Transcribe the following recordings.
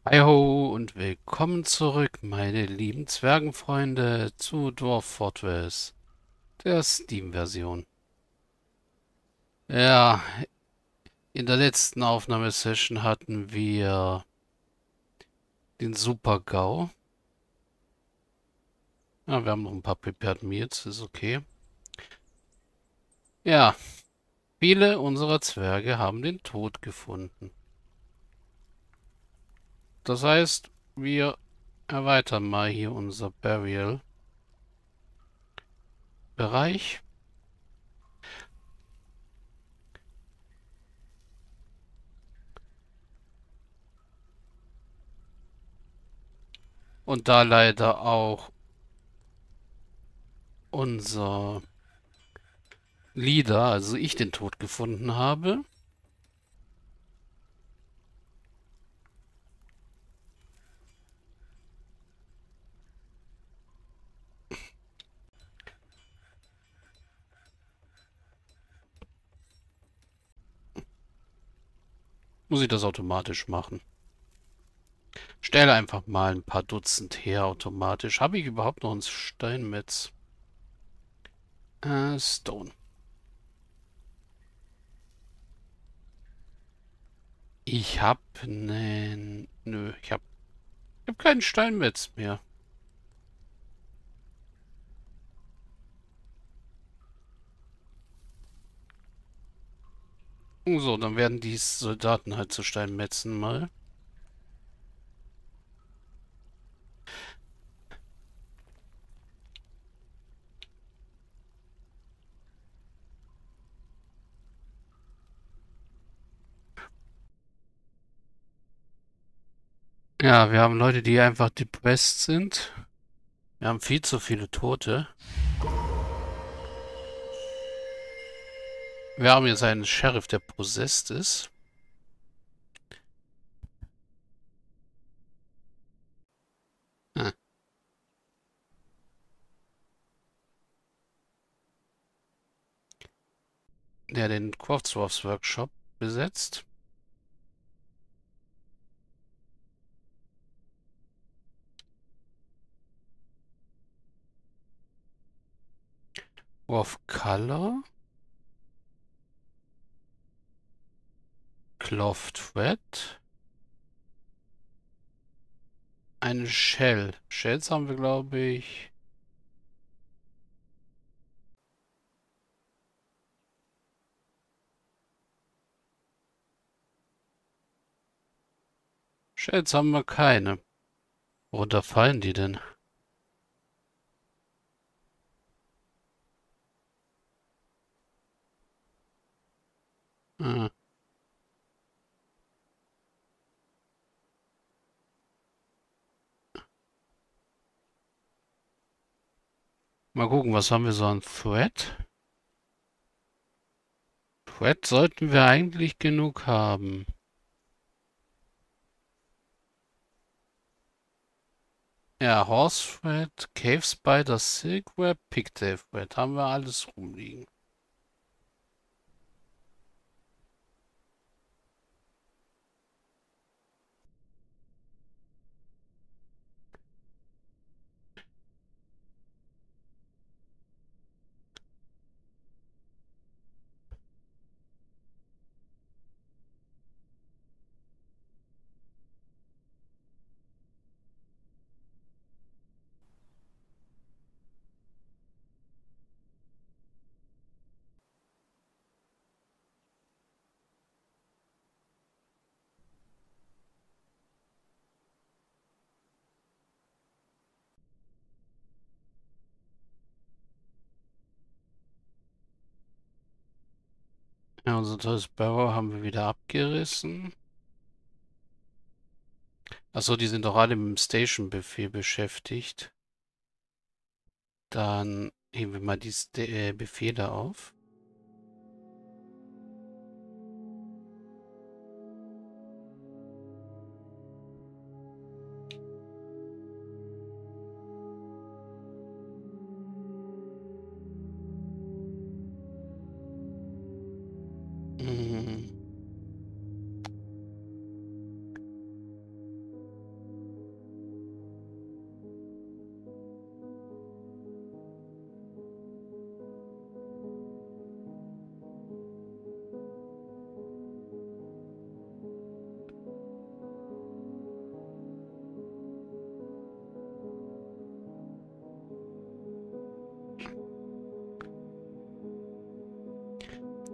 Hi ho und willkommen zurück, meine lieben Zwergenfreunde, zu Dwarf Fortress, der Steam-Version. Ja, in der letzten Aufnahmesession hatten wir den Super-GAU. Ja, wir haben noch ein paar Prepared Meals, ist okay. Ja, viele unserer Zwerge haben den Tod gefunden. Das heißt, wir erweitern mal hier unser Burial-Bereich. Und da leider auch unser Leader, also ich, den Tod gefunden habe, muss ich das automatisch machen. Stelle einfach mal ein paar Dutzend her automatisch. Habe ich überhaupt noch ein Steinmetz? Stone. Ich habe nen... Nö, ich hab keinen Steinmetz mehr. So, dann werden die Soldaten halt zu Steinmetzen mal. Ja, wir haben Leute, die einfach depressed sind. Wir haben viel zu viele Tote. Wir haben jetzt einen Sheriff, der possessed ist. Ah, der den Craftsworks Workshop besetzt. Of Color. Cloth Thread. Eine Shell. Shells haben wir, glaube ich. Shells haben wir keine. Worunter fallen die denn? Ah, mal gucken, was haben wir so an Thread? Thread sollten wir eigentlich genug haben. Ja, Horse Thread, Cave Spider, Silk Web, Pigtail Thread. Haben wir alles rumliegen. Ja, unser tolles Barrow haben wir wieder abgerissen. Achso, die sind doch alle mit dem Station-Befehl beschäftigt. Dann heben wir mal die Befehle auf. Hm.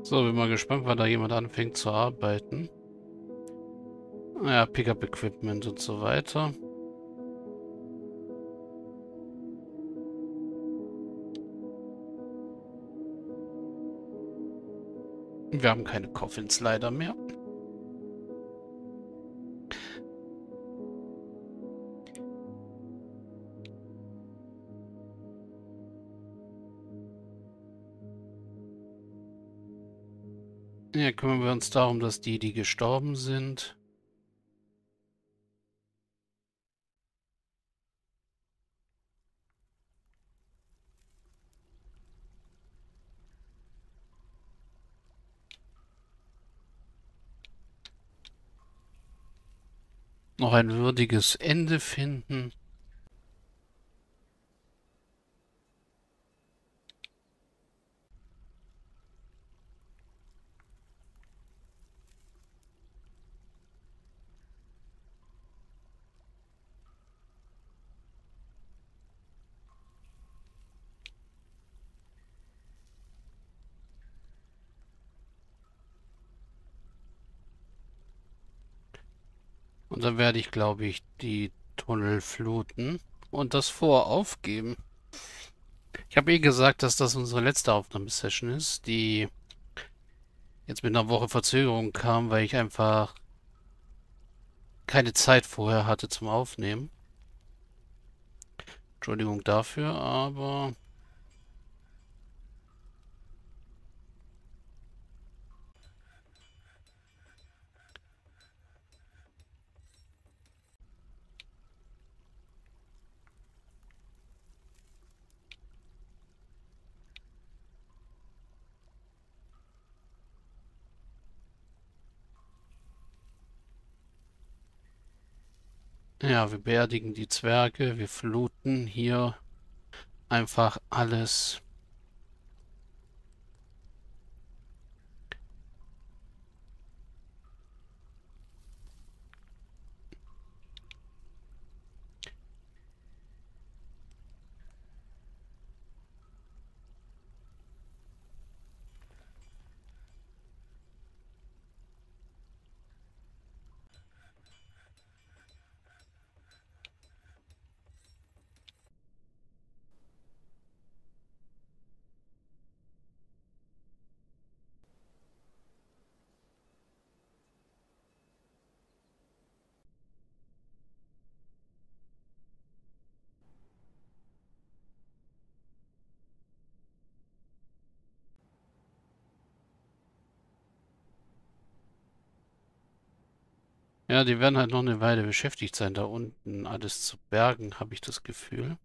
So, bin mal gespannt, wann da jemand anfängt zu arbeiten. Ja, Pickup-Equipment und so weiter. Wir haben keine Coffins leider mehr. Ja, kümmern wir uns darum, dass die gestorben sind. Noch ein würdiges Ende finden. Und dann werde ich, glaube ich, die Tunnel fluten und das Fort aufgeben. Ich habe eh gesagt, dass das unsere letzte Aufnahmesession ist, die jetzt mit einer Woche Verzögerung kam, weil ich einfach keine Zeit vorher hatte zum Aufnehmen. Entschuldigung dafür, aber ja, wir beerdigen die Zwerge, wir fluten hier einfach alles. Ja, die werden halt noch eine Weile beschäftigt sein, da unten alles zu bergen, habe ich das Gefühl.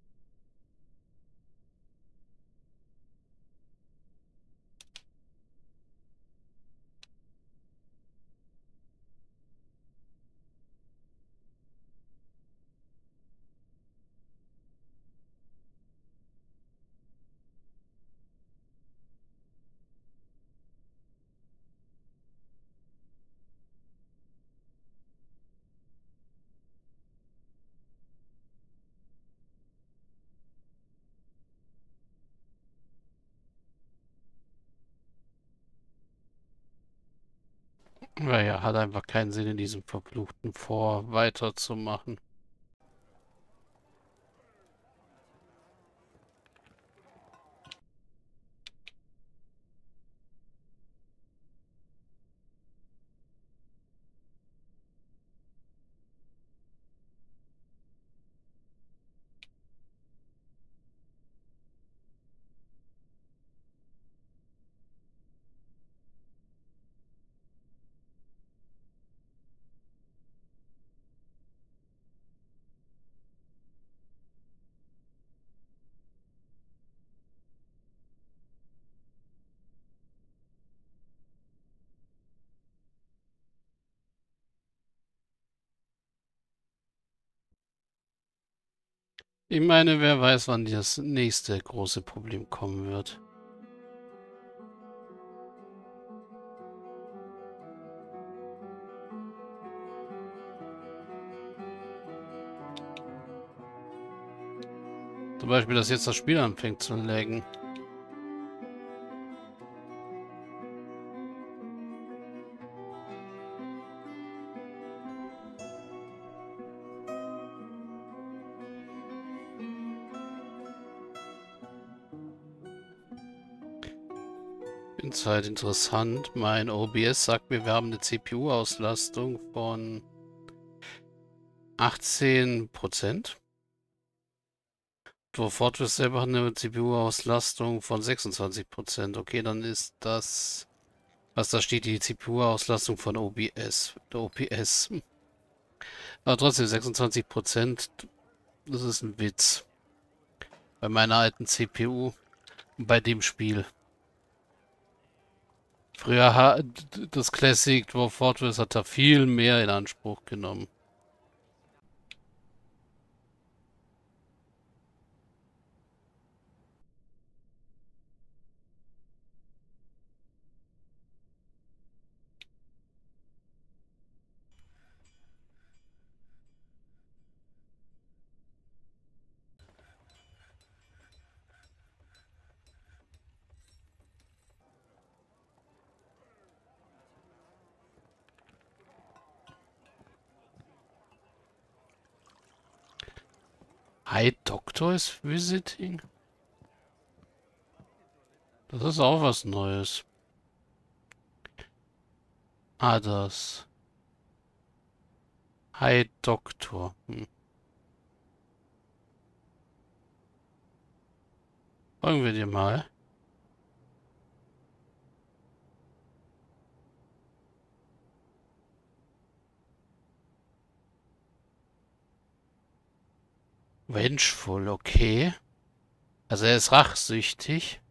Naja, hat einfach keinen Sinn, in diesem verfluchten Fort weiterzumachen. Ich meine, wer weiß, wann das nächste große Problem kommen wird. Zum Beispiel, dass jetzt das Spiel anfängt zu laggen. Insight interessant. Mein OBS sagt mir, wir haben eine CPU-Auslastung von 18%. Sofort wird selber eine CPU-Auslastung von 26%. Okay, dann ist das, was da steht, die CPU-Auslastung von OBS. Der OPS. Aber trotzdem 26%, das ist ein Witz. Bei meiner alten CPU und bei dem Spiel. Früher hat das Classic Dwarf Fortress hat da viel mehr in Anspruch genommen. Hi, Doctor is visiting? Das ist auch was Neues. Ah, das. Hi, Doktor. Folgen wir dir mal. Vengeful, okay. Also er ist rachsüchtig.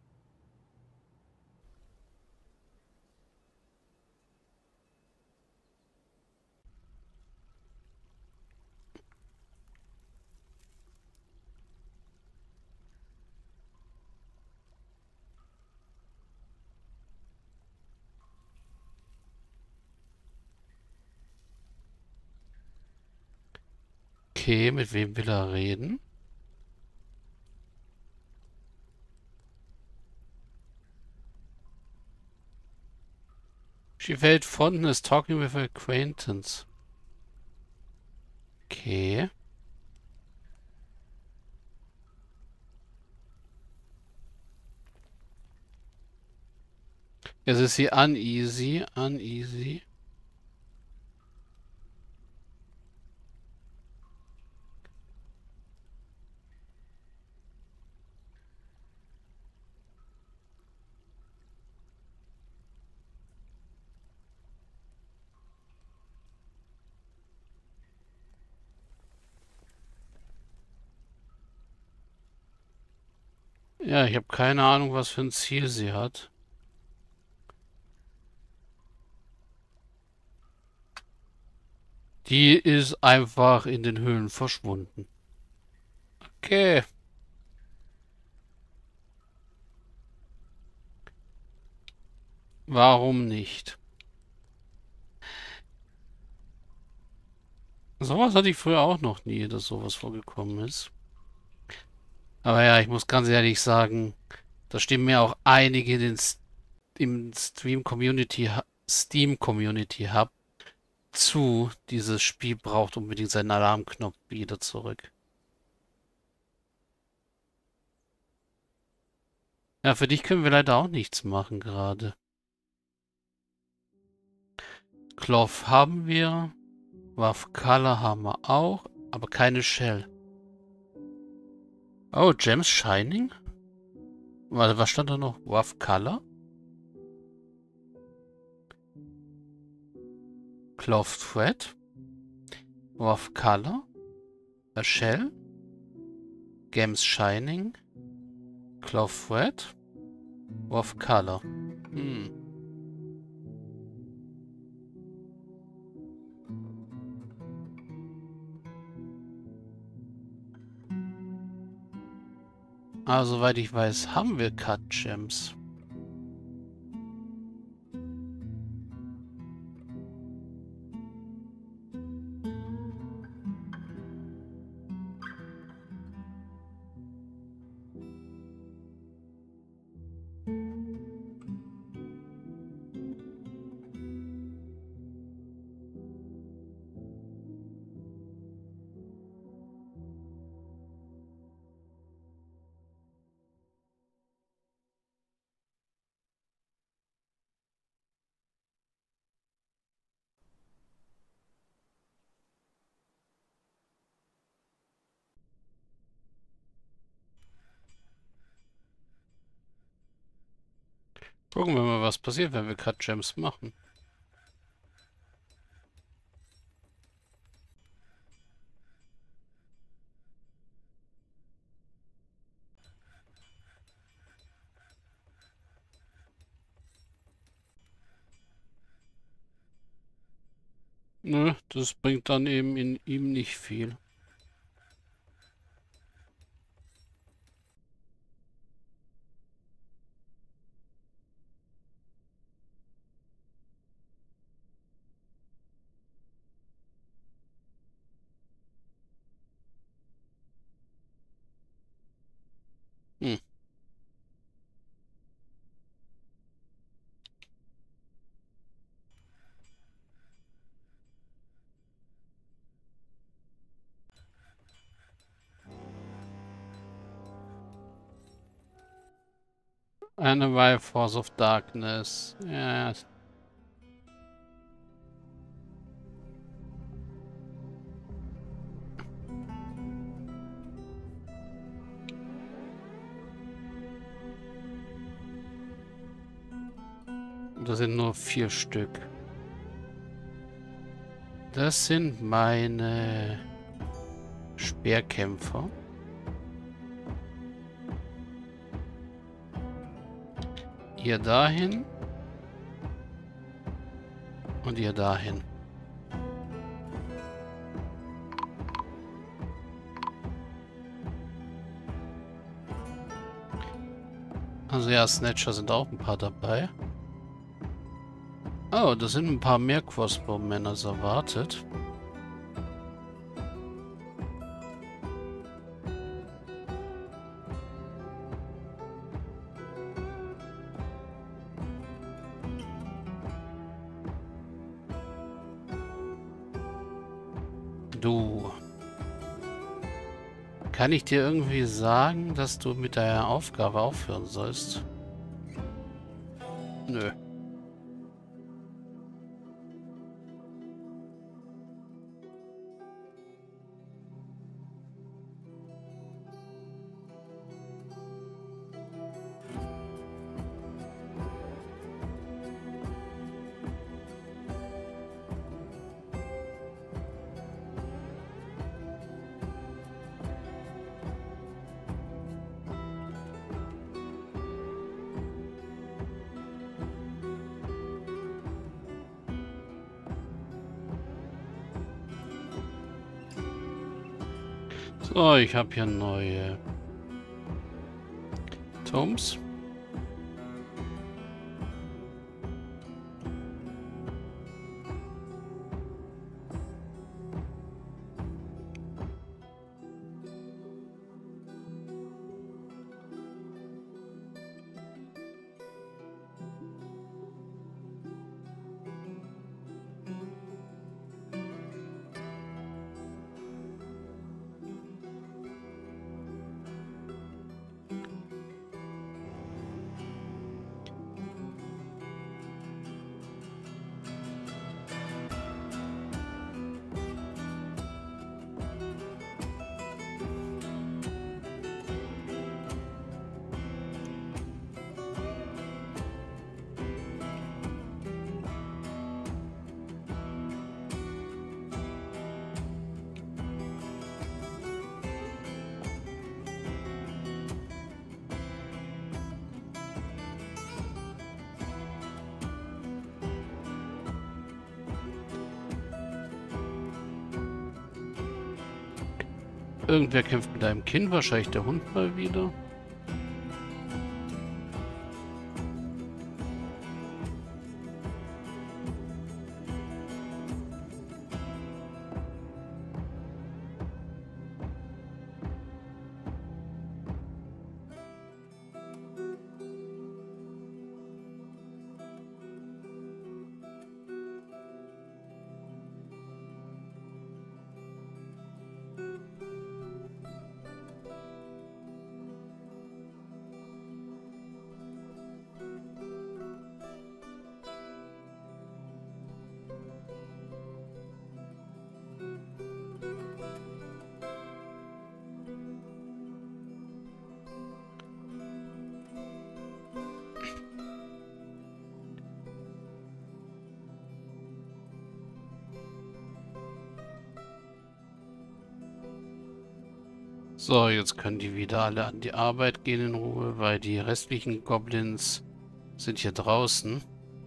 Okay, mit wem will er reden? She felt fondness talking with her acquaintance. Okay. Jetzt ist sie uneasy, uneasy. Ja, ich habe keine Ahnung, was für ein Ziel sie hat. Die ist einfach in den Höhlen verschwunden. Okay. Warum nicht? Sowas hatte ich früher auch noch nie, dass sowas vorgekommen ist. Aber ja, ich muss ganz ehrlich sagen, da stimmen mir auch einige im Steam Community Hub zu. Dieses Spiel braucht unbedingt seinen Alarmknopf wieder zurück. Ja, für dich können wir leider auch nichts machen gerade. Cloth haben wir. Waf Color haben wir auch, aber keine Shell. Oh, Gems Shining? Warte, was stand da noch? Waf Color? Cloth Thread? Waf Color? A Shell? Gems Shining? Cloth Thread? Waf Color? Hm. Aber soweit ich weiß, haben wir Cut Gems. Gucken wir mal, was passiert, wenn wir gerade Gems machen. Nö, das bringt dann eben in ihm nicht viel. Hm. Eine Wild Force of Darkness. Ja, das sind nur 4 Stück. Das sind meine Speerkämpfer. Ihr dahin. Und ihr dahin. Also ja, Snatcher sind auch ein paar dabei. Oh, das sind ein paar mehr Crossbow-Männer als erwartet. Du. Kann ich dir irgendwie sagen, dass du mit deiner Aufgabe aufhören sollst? Nö. So, ich habe hier neue Tomes. Irgendwer kämpft mit einem Kind, wahrscheinlich der Hund mal wieder. So, jetzt können die wieder alle an die Arbeit gehen in Ruhe, weil die restlichen Goblins sind hier draußen.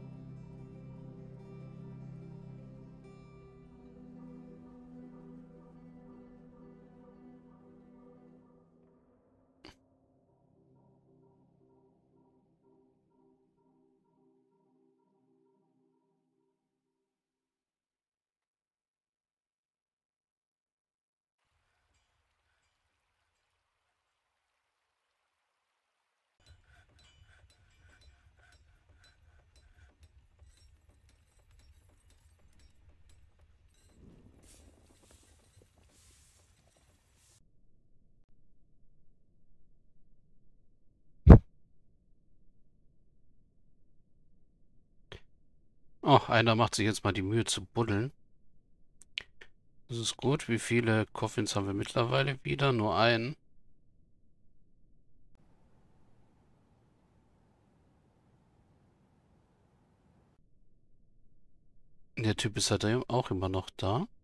Oh, einer macht sich jetzt mal die Mühe zu buddeln. Das ist gut. Wie viele Coffins haben wir mittlerweile wieder? Nur einen. Der Typ ist halt auch immer noch da.